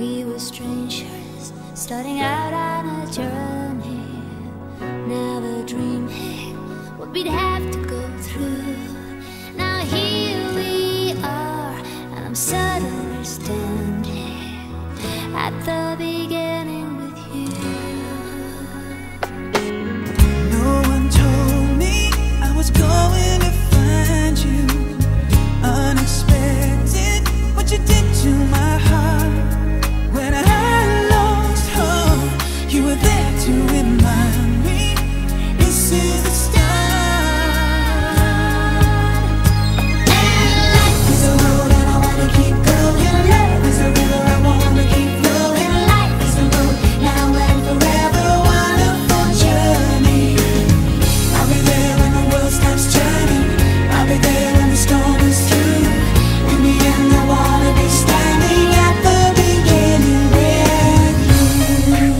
We were strangers, starting out on a journey, never dreaming what we'd have to go through. Now here we are, and I'm suddenly standing at the beginning with you. No one told me I was going to find you. Unexpected, what you did to my heart. When I lost hope, you were there to remind me this is the start. And life is a road and I wanna keep going. Love is a river, I wanna keep flowing. Life is a road, now and forever, wonderful journey. I'll be there when the world stops turning. I'll be there when the storm is through. In the end, I wanna be standing at the beginning with you.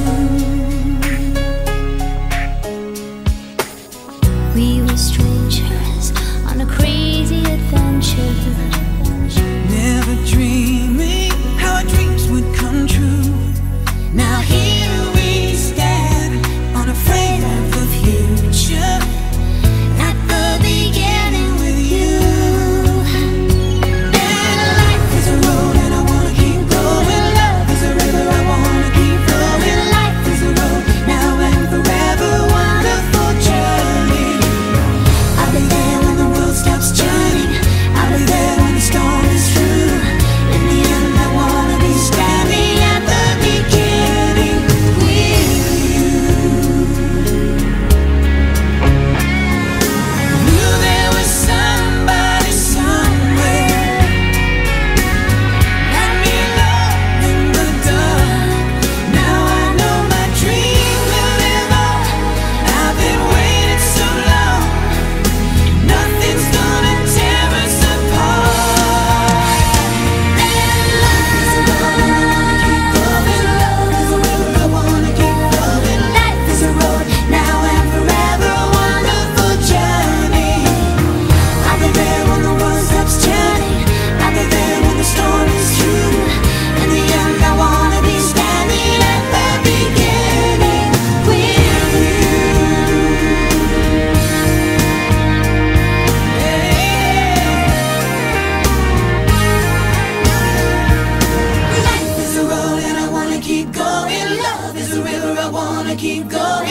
We were strangers on a crazy adventure, Never dreaming how our dreams would come true. Now here we stand, unafraid of the future, at the beginning with you. And life is a road and I wanna keep going. Love is a river, I wanna keep flowing. Life is a road, now and forever, wonderful journey. I'll be there when the world stops turning. I'll be there when the storm is through. In the end, I wanna be standing at the beginning with you. Knew there was somebody somewhere. Let me know in the dark. Now I know my dream will live on. I've been waiting so long. Nothing's gonna tear us apart. And life is a road and I wanna keep going. Love is a river, I wanna keep flowing. Life is a road, now and forever, wonderful journey. I'll be there when the world stops turning. I'll be there when the storm is through. In the end, I wanna be standing at the beginning with you. Life is a road and I wanna keep going. Love is a river, I wanna keep going.